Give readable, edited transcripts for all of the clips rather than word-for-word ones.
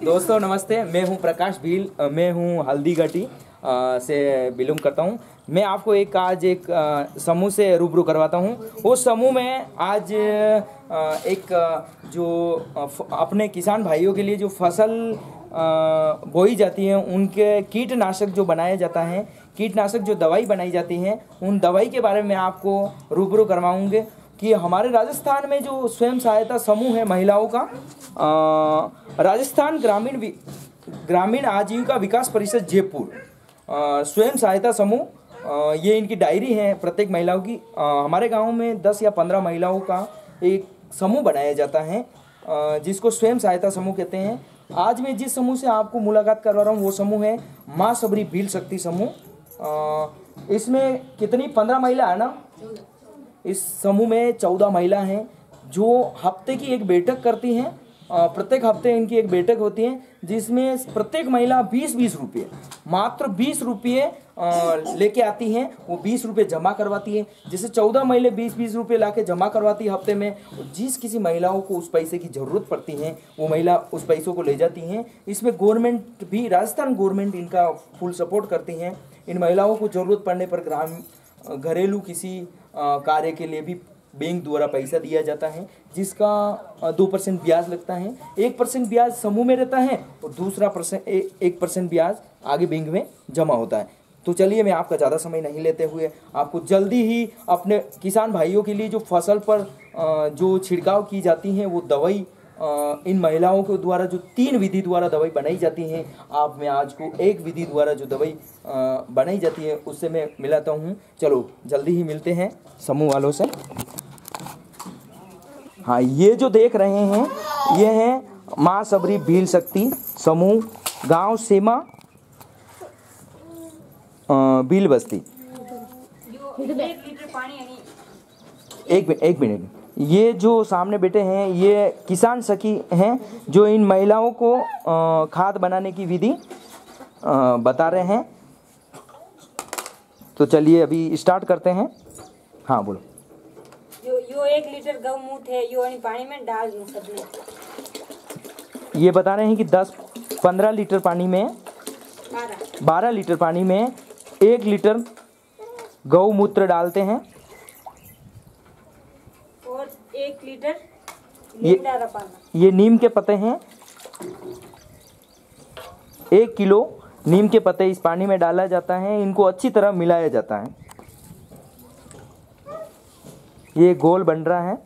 दोस्तों नमस्ते, मैं हूं प्रकाश भील। मैं हूं हल्दीघाटी से बिलोंग करता हूं। मैं आपको आज एक समूह से रूबरू करवाता हूं। उस समूह में आज एक जो अपने किसान भाइयों के लिए जो फसल बोई जाती है, उनके कीटनाशक जो बनाया जाता है, कीटनाशक जो दवाई बनाई जाती है, उन दवाई के बारे में आपको रूबरू करवाऊंगे कि हमारे राजस्थान में जो स्वयं सहायता समूह है महिलाओं का, राजस्थान ग्रामीण आजीविका विकास परिषद जयपुर स्वयं सहायता समूह, ये इनकी डायरी है प्रत्येक महिलाओं की। हमारे गांव में 10 या 15 महिलाओं का एक समूह बनाया जाता है, जिसको स्वयं सहायता समूह कहते हैं। आज मैं जिस समूह से आपको मुलाकात करवा रहा हूँ वो समूह है माँ सबरी भील शक्ति समूह। इसमें कितनी 15 महिला है ना। इस समूह में 14 महिला हैं जो हफ्ते की एक बैठक करती हैं। प्रत्येक हफ्ते इनकी एक बैठक होती है, जिसमें प्रत्येक महिला 20-20 रुपये, मात्र 20 रुपये लेके आती हैं। वो 20 रुपये जमा करवाती है। जैसे 14 महिला 20-20 रुपये ला के जमा करवाती है हफ्ते में। जिस किसी महिलाओं को उस पैसे की ज़रूरत पड़ती है वो महिला उस पैसों को ले जाती हैं। इसमें गवर्नमेंट भी, राजस्थान गवर्नमेंट इनका फुल सपोर्ट करती हैं। इन महिलाओं को ज़रूरत पड़ने पर घरेलू किसी कार्य के लिए भी बैंक द्वारा पैसा दिया जाता है, जिसका 2% ब्याज लगता है। 1% ब्याज समूह में रहता है और दूसरा 1% ब्याज आगे बैंक में जमा होता है। तो चलिए, मैं आपका ज़्यादा समय नहीं लेते हुए आपको जल्दी ही अपने किसान भाइयों के लिए जो फसल पर जो छिड़काव की जाती है वो दवाई, इन महिलाओं के द्वारा जो 3 विधि द्वारा दवाई बनाई जाती है, आप मैं आज को एक विधि द्वारा जो दवाई बनाई जाती है उससे मैं मिलाता हूँ। चलो जल्दी ही मिलते हैं समूह वालों से। हाँ, ये जो देख रहे हैं ये है माँ सबरी भील शक्ति समूह, गांव सीमा भील बस्ती। एक मिनट, ये जो सामने बैठे हैं ये किसान सखी हैं, जो इन महिलाओं को खाद बनाने की विधि बता रहे हैं। तो चलिए अभी स्टार्ट करते हैं। हाँ बोलो। यो 1 लीटर गौमूत्र है, यो पानी में डाल दूं सबने। ये बता रहे हैं कि 10-15 लीटर पानी में 12 लीटर पानी में 1 लीटर गौमूत्र डालते हैं और 1 लीटर नीम डाला पानी। ये नीम के पत्ते हैं। 1 किलो नीम के पत्ते इस पानी में डाला जाता है। इनको अच्छी तरह मिलाया जाता है। ये गोल बन रहा है।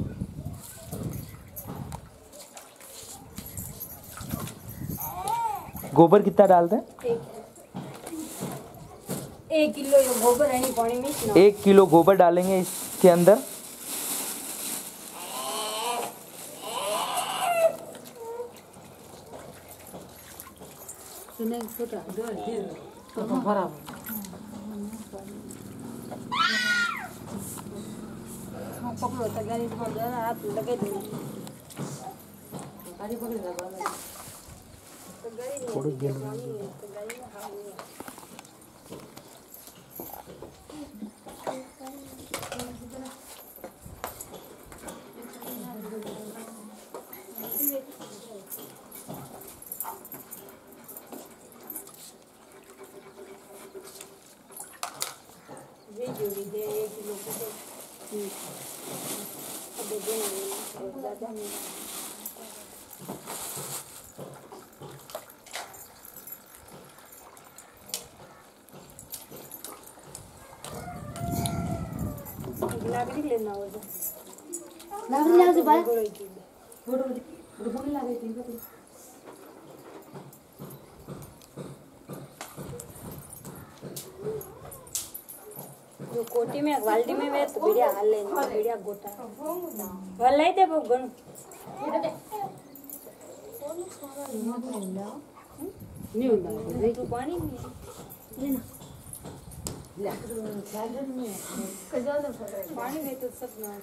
गोबर कितना डालते हैं? 1 किलो गोबर है पानी में। 1 किलो गोबर डालेंगे इसके अंदर। पकड़ो तो गाड़ी पर हाथ लगे दो। गाड़ी पकड़ लो। तो गाड़ी थोड़ी गेल तो गाड़ी में हाथ नहीं है। ये जोड़ी दे 1 किलो को अब दे और ज़्यादा नहीं। लाकड़ी लेना होगा। लाकड़ी लाओ बाय। थोड़ी लागे थी तो जो कोटी में बाल्टी में वे तो बढ़िया हाल ले, बढ़िया गोटा भल ले दे बहु गण नहीं होता तो पानी नहीं लेना पानी में तो सब ना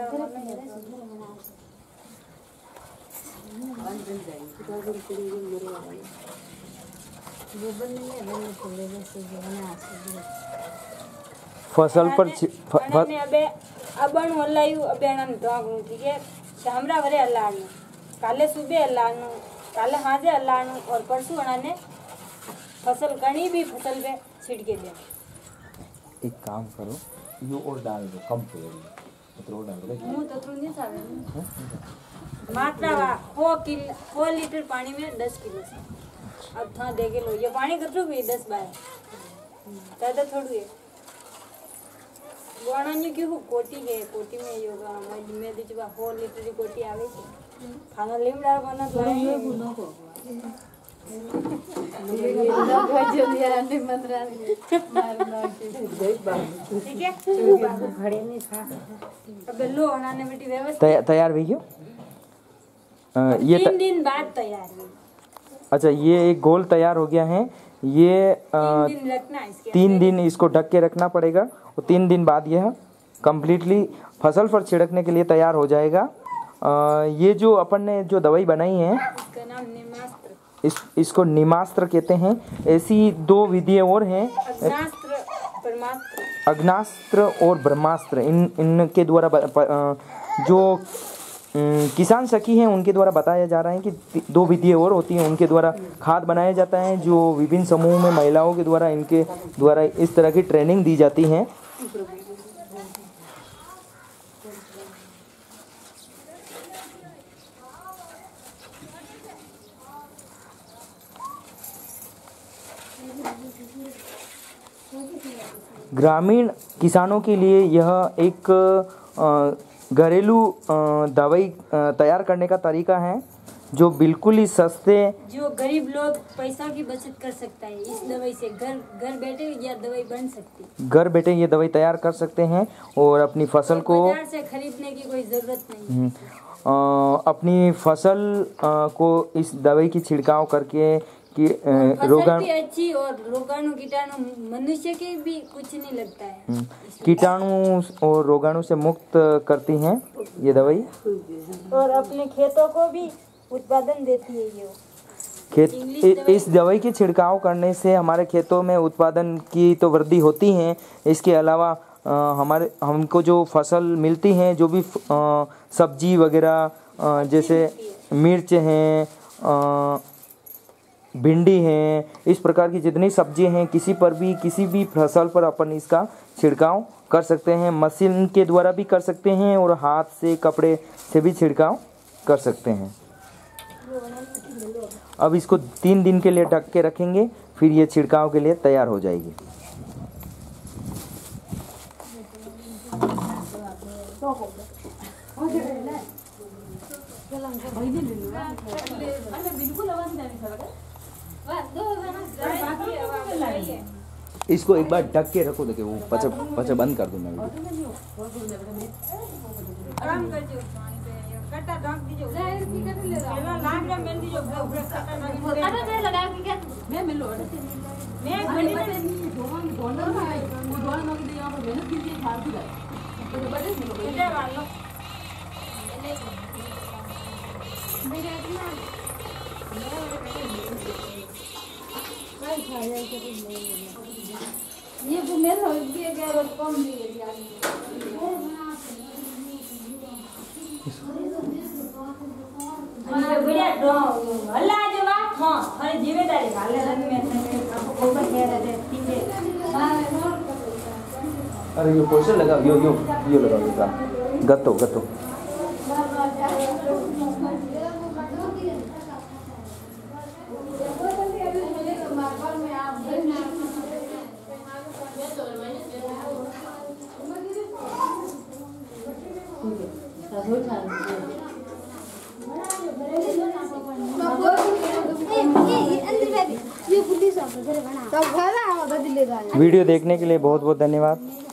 फसल पर अबे अबन हलायु अबे हम तो ठीक है हमरा वरे हलानु काले सुबह हलानु काले हाजे अल्लाह और परसों अनाने फसल कहीं भी फसल पे छिड़के दे। एक काम करो, यो और डाल दो, कम पेड़ और डाल दो। मुंह तो तुम नहीं सारे मात्रा 4 लीटर पानी में 10 किलो से। अब था देखे लो ये पानी कतरू भी 10 बार ज्यादा थोड़ी है। गोणा ने क्यों कोटी है, कोटी में योगा मैं दिचवा 4 लीटर की कोटी आवे छे। खाना लीमड़ा बना तो ये गुनो को ठीक है घड़े नहीं था। अब लो बनाने बेटी व्यवस्था तैयार भैया। ये 3 दिन बाद तैयार हुई। अच्छा, ये एक गोल तैयार हो गया है। ये 3 दिन रखना है इसके 3 दिन इसको ढक के रखना पड़ेगा और 3 दिन बाद यह कम्प्लीटली फसल पर छिड़कने के लिए तैयार हो जाएगा। ये जो अपन ने जो दवाई बनाई है इसका नाम निमास्त्र, इसको निमास्त्र कहते हैं। ऐसी 2 विधियाँ और हैं, अग्नास्त्र, परमास्त्र, अग्नास्त्र और ब्रह्मास्त्र। इनके द्वारा जो किसान सखी हैं उनके द्वारा बताया जा रहा है कि 2 विधियाँ और होती हैं, उनके द्वारा खाद बनाया जाता है जो विभिन्न समूह में महिलाओं के द्वारा इनके द्वारा इस तरह की ट्रेनिंग दी जाती है। ग्रामीण किसानों के लिए यह एक घरेलू दवाई तैयार करने का तरीका है जो बिल्कुल ही सस्ते, जो गरीब लोग पैसा की बचत कर सकता है। इस दवाई से घर बैठे यह दवाई बन सकती है। घर बैठे ये दवाई तैयार कर सकते हैं और अपनी फसल को बाजार से खरीदने की कोई जरूरत नहीं। अपनी फसल को इस दवाई की छिड़काव करके कि रोगाणु भी अच्छी और रोगाणु कीटाणु मनुष्य के भी कुछ नहीं लगता है। कीटाणु और रोगाणु से मुक्त करती हैं ये दवाई और अपने खेतों को भी उत्पादन देती है। ये खेत इस दवाई की छिड़काव करने से हमारे खेतों में उत्पादन की तो वृद्धि होती है। इसके अलावा हमको जो फसल मिलती हैं, जो भी सब्जी वगैरह जैसे मिर्च हैं, भिंडी हैं, इस प्रकार की जितनी सब्जी हैं, किसी भी फसल पर अपन इसका छिड़काव कर सकते हैं। मशीन के द्वारा भी कर सकते हैं और हाथ से कपड़े से भी छिड़काव कर सकते हैं। अब इसको 3 दिन के लिए ढक के रखेंगे, फिर ये छिड़काव के लिए तैयार हो जाएगी। इसको एक बार ढक के रखो, देखो वो पचा बंद कर दूंगा। आराम कर जो कट्टा ढक दीजिए लाग रे मेल दीजिए कट्टा दे लगा के क्या मैं मिलो मैं घड़ी में दोनों नोक दे यहां पर मेहनत कीजिए फाड़ दी तो बड़े मिलो इधर आ लो मेरे इतना भाई खाया के ये वो मेल हो गया क्या और कम दिए यार बढ़िया हल्ला जवाब हाँ अरे जिम्मेदारी हाले रंग में आपको ऊपर कह रहे थे ठीक है। अरे ये पोस्टर लगा यो लगा गत्तो वीडियो देखने के लिए बहुत बहुत धन्यवाद।